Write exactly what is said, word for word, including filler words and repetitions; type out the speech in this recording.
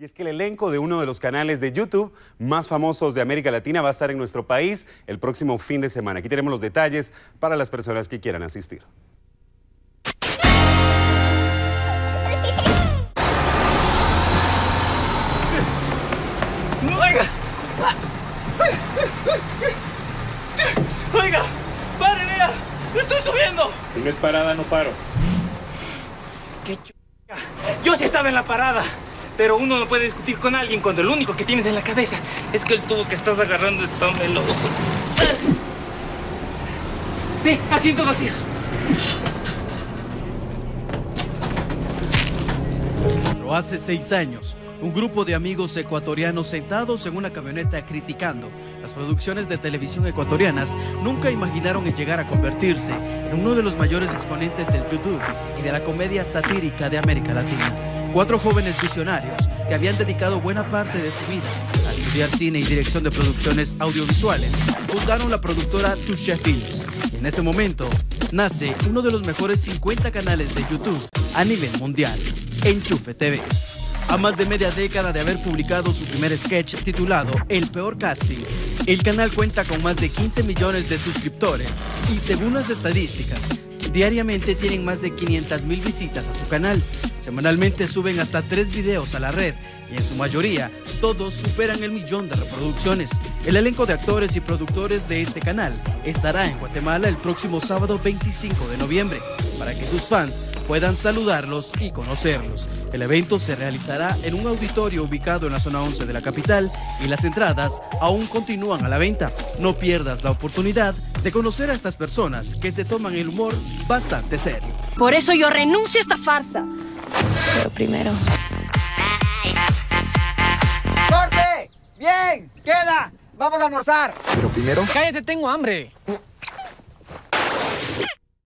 Y es que el elenco de uno de los canales de YouTube más famosos de América Latina va a estar en nuestro país el próximo fin de semana. Aquí tenemos los detalles para las personas que quieran asistir. ¡Oiga! ¡Oiga! ¡Paren ya! ¡Estoy subiendo! Si no es parada, no paro. ¡Qué ch... Yo sí estaba en la parada. Pero uno no puede discutir con alguien cuando el único que tienes en la cabeza es que el tubo que estás agarrando está meloso. Ve, asientos vacíos. Pero hace seis años, un grupo de amigos ecuatorianos sentados en una camioneta criticando las producciones de televisión ecuatorianas nunca imaginaron en llegar a convertirse en uno de los mayores exponentes del YouTube y de la comedia satírica de América Latina. Cuatro jóvenes visionarios que habían dedicado buena parte de su vida a estudiar cine y dirección de producciones audiovisuales fundaron la productora Touché Films. Y en ese momento nace uno de los mejores cincuenta canales de YouTube a nivel mundial, Enchufe T V. A más de media década de haber publicado su primer sketch titulado El Peor Casting, el canal cuenta con más de quince millones de suscriptores y, según las estadísticas, diariamente tienen más de quinientas mil visitas a su canal. Semanalmente suben hasta tres videos a la red y en su mayoría todos superan el millón de reproducciones. El elenco de actores y productores de este canal estará en Guatemala el próximo sábado veinticinco de noviembre para que sus fans puedan saludarlos y conocerlos. El evento se realizará en un auditorio ubicado en la zona once de la capital y las entradas aún continúan a la venta. No pierdas la oportunidad de conocer a estas personas que se toman el humor bastante serio. Por eso yo renuncio a esta farsa. Pero primero... ¡Corte! ¡Bien! ¡Queda! ¡Vamos a almorzar! Pero primero... ¡Cállate, tengo hambre!